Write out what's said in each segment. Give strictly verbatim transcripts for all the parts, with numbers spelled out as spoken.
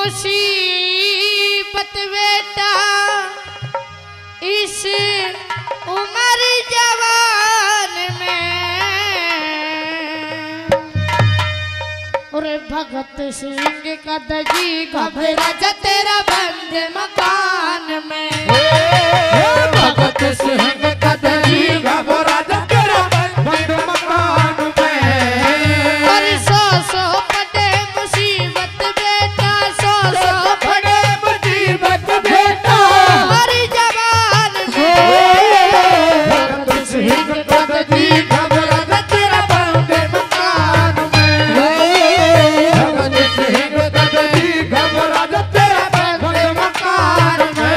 मुसीबत बेटा इस उम्र जवान में, और भगत सिंह का दजी घबरा जा तेरा बंद मकान में। भगत सिंह का दजी घबरा जा तेरा बंद मकान में। और सौ सौ पड़े मुसीबत बेटा, सौ सौ बड़े मुसीबत बेटा हमारी जवान में। भगत सिंह का दजी घबरा जा तेरा बंद मकान में। भगत सिंह का दजी घबरा जा तेरा बंद मकान में।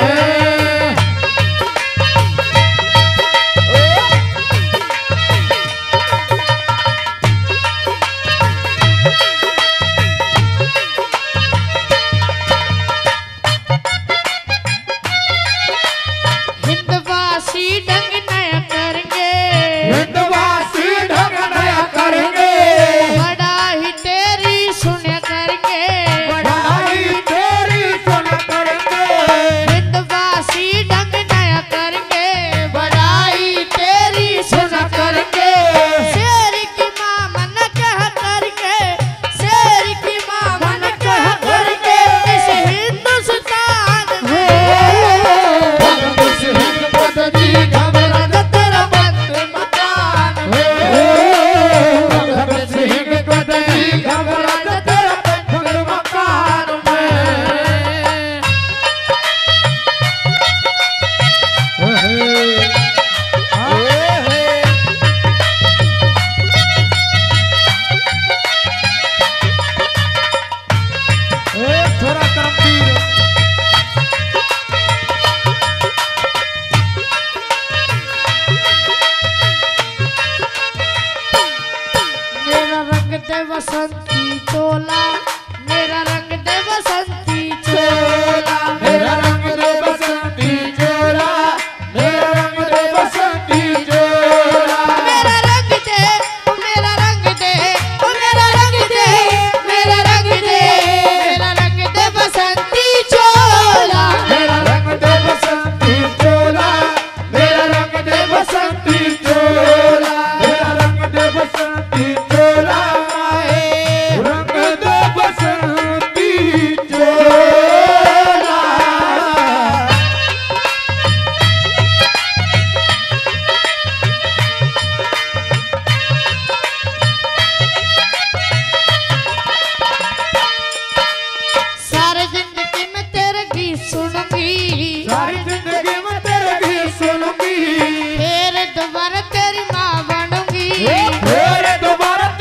हिंदवासी ढंग नया करेंगे, हिंदवासी ढंग नया करेंगे। बड़ा ही तेरी सुने करेंगे, बढ़ाई तेरी सुन करेंगे। हिंदवासी ढंग नया करेंगे, बड़ाई तेरी सुन करेंगे। शेर की माँ मन कह करके, शेर की माँ मन कह करके इस हिंदुस्तान में। भगत सिंह का दजी घबरा जा तेरा बंद मकान में। भगत सिंह का दजी घबरा जा तेरा बंद मकान में। थोड़ा करमवीर मेरा रंग दे बसंती चोला, मेरा रंग दे बसंती चोला। मेरा रंग दे बसंती चोला, मेरा रंग दे बसंती चोला। मेरा रंग दे, ओ मेरा रंग दे, ओ मेरा रंग दे, मेरा रंग दे, मेरा रंग दे बसंती चोला। मेरा रंग दे बसंती चोला, मेरा रंग दे बसंती चोला। मेरा रंग दे बसंती चोला, रंग दे बसंती चोला। सारी जिंदगी में तेरे गीत सुनूंगी, सारी जिंदगी में तेरे गीत सुनूंगी। फिर दोबारा तेरी माँ बनूंगी। फिर दोबारा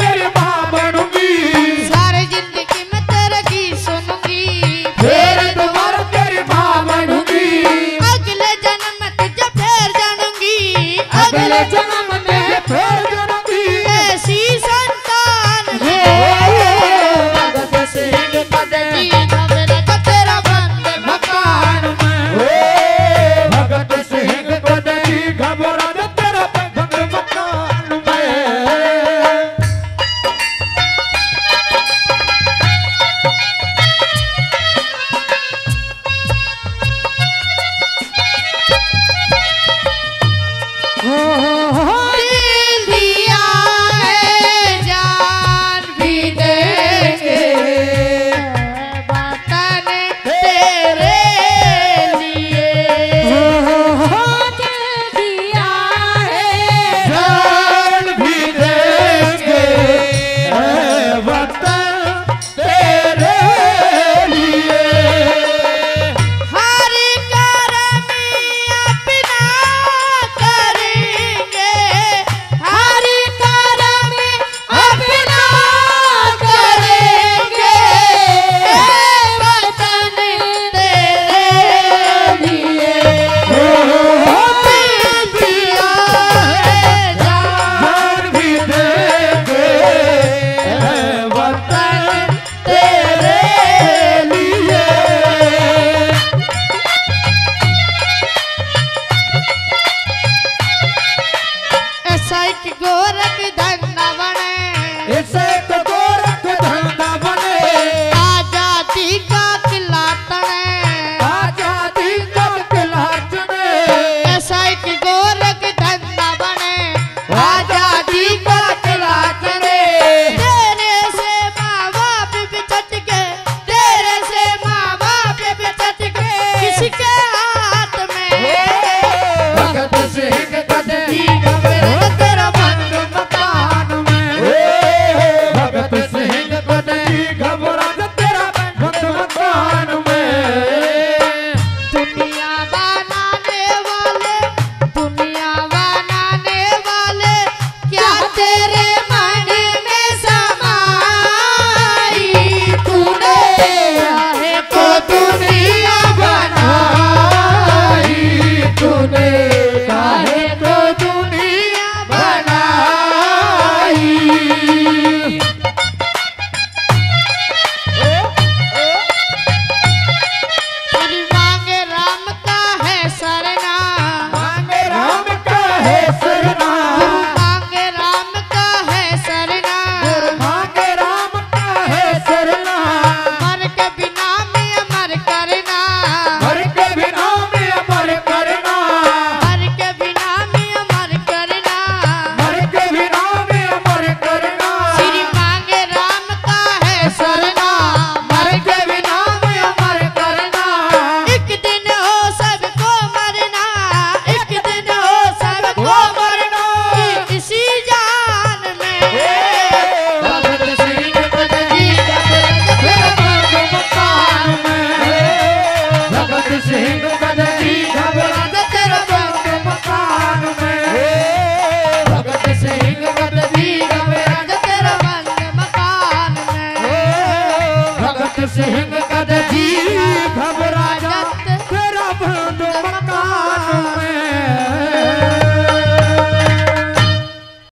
ਸਿੰਘ